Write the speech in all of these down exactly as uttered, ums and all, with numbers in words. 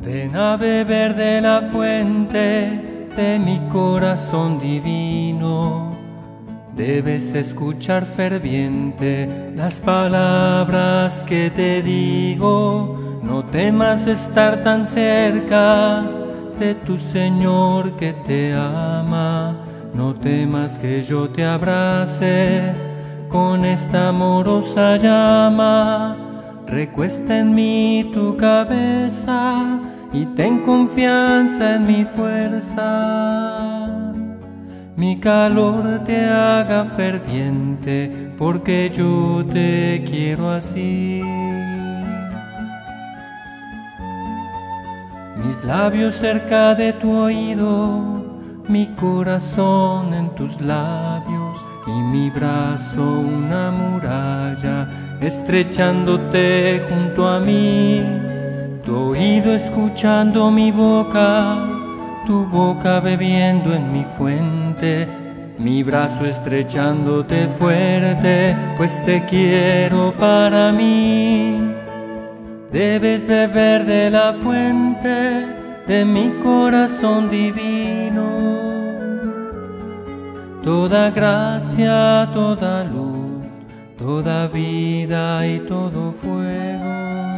Ven a beber de la fuente de mi corazón divino. Debes escuchar ferviente las palabras que te digo. No temas estar tan cerca de tu Señor que te ama. No temas que yo te abrace con esta amorosa llama. Recuesta en mí tu cabeza y ten confianza en mi fuerza. Mi calor te haga ferviente, porque yo te quiero así. Mis labios cerca de tu oído, mi corazón en tus labios, y mi brazo una muralla, estrechándote junto a mí. Tu oído escuchando mi boca, tu boca bebiendo en mi fuente, mi brazo estrechándote fuerte, pues te quiero para mí. Debes beber de la fuente de mi corazón divino. Toda gracia, toda luz, toda vida y todo fuego.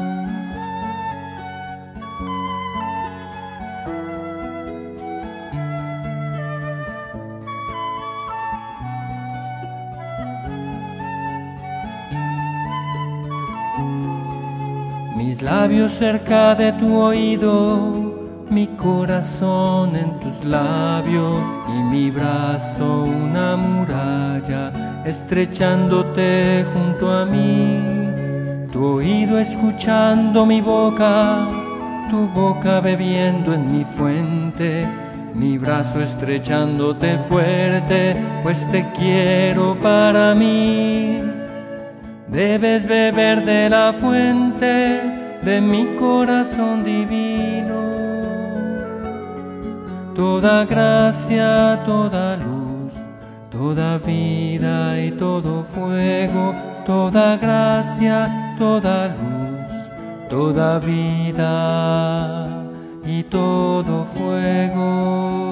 Mis labios cerca de tu oído, mi corazón en tus labios, y mi brazo una muralla, estrechándote junto a mí. Tu oído escuchando mi boca, tu boca bebiendo en mi fuente, mi brazo estrechándote fuerte, pues te quiero para mí. Debes beber de la fuente de mi corazón divino. Toda gracia, toda luz, toda vida y todo fuego. Toda gracia, toda luz, toda vida y todo fuego.